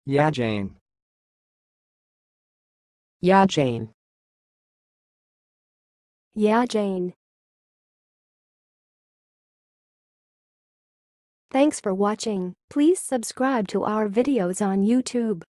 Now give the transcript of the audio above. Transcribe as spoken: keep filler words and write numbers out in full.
yajein, yajein, yajein. Thanks for watching. Please subscribe to our videos on YouTube.